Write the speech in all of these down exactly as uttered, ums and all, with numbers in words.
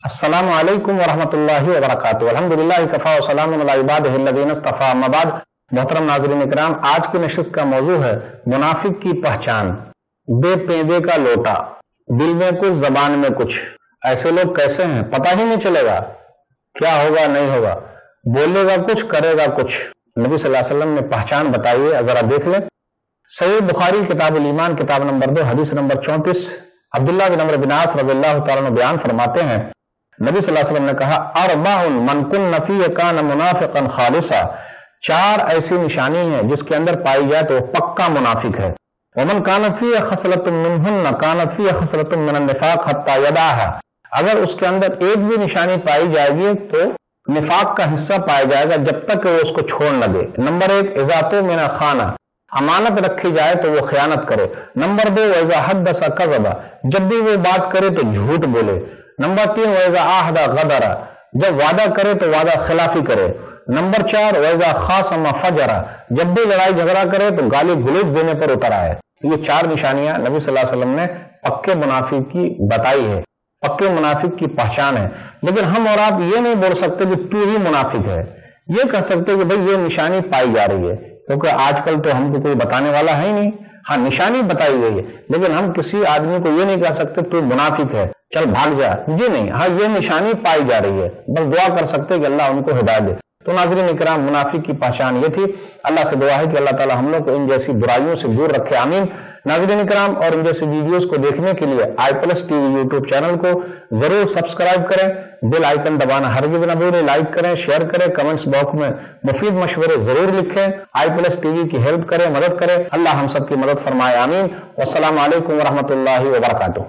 अस्सलामु अलैकुम वरहमतुल्लाहि वबरकातुहू। अल्हम्दुलिल्लाहि कफ़ा व सलामुन अला इबादिहि अल्लज़ीना इस्तफ़ा। अम्मा बाद, मोहतरम नाज़रीन इकराम, आज की नशिस्त का मौजू है मुनाफिक की पहचान। बे पेंदे का लोटा, दिल में कुछ जबान में कुछ। ऐसे लोग कैसे हैं पता ही नहीं चलेगा, क्या होगा नहीं होगा, बोलेगा कुछ करेगा कुछ। नबी सल्लल्लाहु अलैहि वसल्लम ने पहचान बताई है, जरा देख लें। सहीह बुखारी किताबुल ईमान किताब नंबर दो हदीस नंबर चौंतीस, अब्दुल्लाह बिन अम्र बिन आस रज़ियल्लाहु तआला अन्हु बयान फरमाते हैं, नबी सल्लल्लाहु अलैहि वसल्लम ने कहा, अरबाउन मन कुन्न फीह कान मुनाफिकन खालिसा। चार ऐसी निशानी है जिसके अंदर पाई जाए तो वो पक्का मुनाफिक है। वमन कानत फीह खसलतुम मिनहुन्न कानत फीह खसलतुम मिनन निफाक हत्ता यदाहा। अगर उसके अंदर एक भी निशानी पाई जाएगी तो निफाक का हिस्सा पाया जाएगा जब तक वो उसको छोड़ न दे। नंबर एक, इजातो मिना खाना, अमानत रखी जाए तो वो खयानत करे। नंबर दो, वैजा हद्दसा कज़बा, जब भी वो बात करे तो झूठ बोले। नंबर तीन, वैजा आहदा गदरा, जब वादा करे तो वादा खिलाफी करे। नंबर चार, वैजा खासमा फजरा, जब भी लड़ाई झगड़ा करे तो गाली गलौज देने पर उतर आए। ये चार निशानियां नबी सल्लल्लाहु अलैहि वसल्लम ने पक्के मुनाफिक की बताई है, पक्के मुनाफिक की पहचान है। लेकिन हम और आप ये नहीं बोल सकते कि तू ही मुनाफिक है, ये कह सकते कि भाई ये निशानी पाई जा रही है, क्योंकि आजकल तो हमको कोई बताने वाला है ही नहीं। हाँ, निशानी बताई गई है, लेकिन हम किसी आदमी को ये नहीं कह सकते तू मुनाफिक है, चल भाग जा, ये नहीं। हाँ, ये निशानी पाई जा रही है, बस दुआ कर सकते कि अल्लाह उनको हिदायत दे। तो नाज़रीन इकराम, मुनाफिक की पहचान ये थी। अल्लाह से दुआ है कि अल्लाह ताला हम लोग को इन जैसी बुराइयों से दूर रखे, आमीन। नाज़रीन इकराम, और इन जैसी वीडियोस को देखने के लिए I plus TV YouTube channel को जरूर सब्सक्राइब करें, बेल आइकन दबाना हरगिज़ न भूलें, लाइक करें, शेयर करें, कमेंट्स बॉक्स में मुफीद मशवरे जरूर लिखें, आई प्लस टीवी की हेल्प करें, मदद करें। अल्लाह हम सब की मदद फरमाए, आमीन। वस्सलामु अलैकुम वरहमतुल्लाहि वबरकातुहू।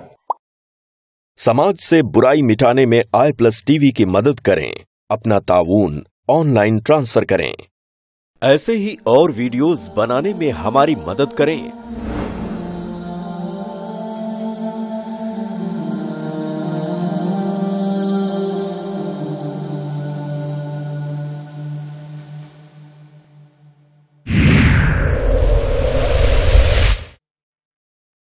समाज से बुराई मिटाने में आई प्लस टीवी की मदद करें, अपना ताऊन ऑनलाइन ट्रांसफर करें। ऐसे ही और वीडियोस बनाने में हमारी मदद करें।